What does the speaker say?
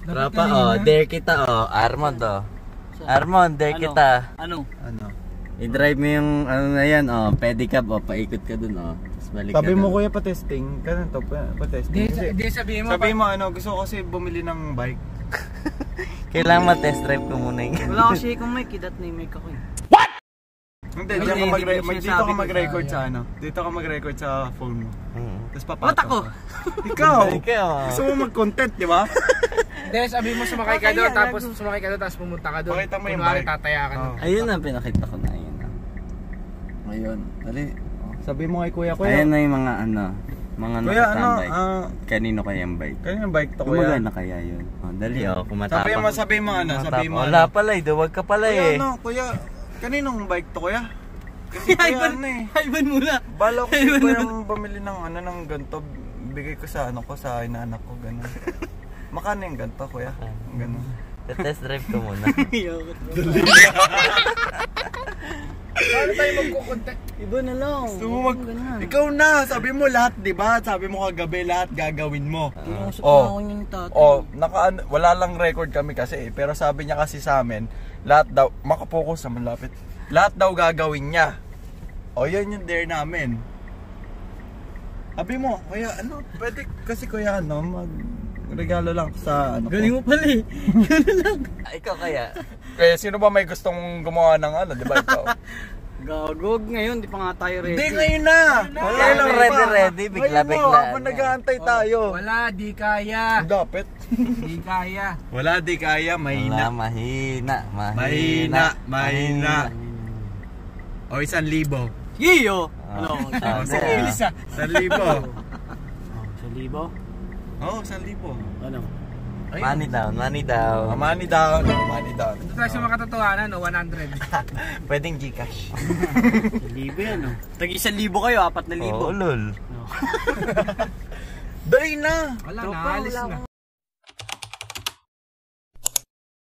Tropa, dare kita, Armond, Armond, dare kita. Ano? I-drive mo yung, ano na yan, pedicab, paikot ka dun, Tapos balik ka Sabi mo dun. kuya pa-testing, ganun to, pa-testing. Di sabihin mo gusto ko kasi bumili ng bike. Kailangan ma-test drive ko muna yung wala kasi kung mic, idat na yung mic ako eh. Hindi, dito ka mag-record sa ano. Dito ka mag-record sa phone mo. Tapos papasok. Ba't ako? Ikaw! Ikaw, Gusto mo mag-content, di ba? Hindi, sabi mo sumakay ka doon, tapos pumunta ka doon. Pakita mo yung Kunwari, bike. tataya ka doon. Ayun na, pinakita ko na, ayun na. Ayun, dali. Sabi mo kay kuya, Ayun na yung mga mga kuya, nakatambay. Kanino kaya yung bike? Kanino yung bike to, kuya? Gumagana kaya yun? Dali, kumatapang. Sabi mo, sabi mo. Wala pala, duwag ka pala eh. Kuya, kuya, kaninong bike to, kuya? Ivan muna. Bala ko si kuya bumili ng ganito. Bigay ko sa sa inaanak ko, gano'n. Makano yung ganito, kuya? Gano'n. Test drive ko muna. Paano tayo magkukontent? Iba na lang. Ikaw na, sabi mo lahat, di ba? Sabi mo kagabi lahat gagawin mo. Wala lang record kami kasi pero sabi niya kasi sa amin, lahat daw, makapokus sa malapit. Lahat daw gagawin niya. Yan yung dare namin. Sabi mo, kuya, pwede kasi kuya, regalo lang sa Galing mo pala eh. Gano'n lang. Ikaw kaya? Kaya sino ba may gustong gumawa ng di ba ikaw? Gagog ngayon, di pa nga tayo ready. Hindi, ngayon na! Wala nang ready, bigla-bigla. Habang nag-aantay tayo. Wala, di kaya. Dapat. Di kaya. Wala, di kaya, mahina. Mahina. O, 1,000. Giyo! Bilis 1,000. 1,000? Oo, 1,000. Ano? Money down. Money down. Ito tayo sa mga katotohanan, 100. Pwedeng Gcash. 1,000 yan, Tag 1,000 kayo, 4,000. Oo, lol. Dali na! Wala na, alis na.